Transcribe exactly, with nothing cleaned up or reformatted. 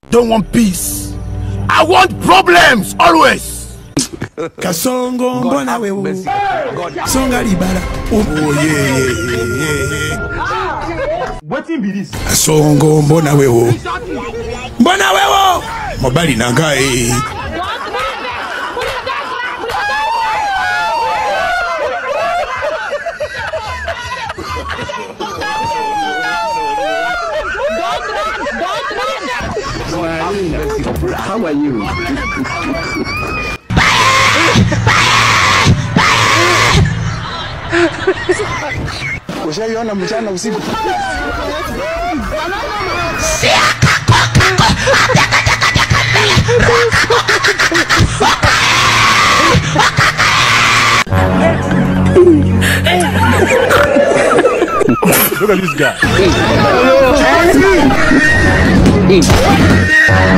don't want peace. I want problems always. Kasongo mbona wewe. Songa libala. Oh yeah yeah yeah. Wetin be this? Kasongo mbona wewe. Mbona wewe. Mobali nangai. How are you? Ushaiona mchana usiku? Look at this guy.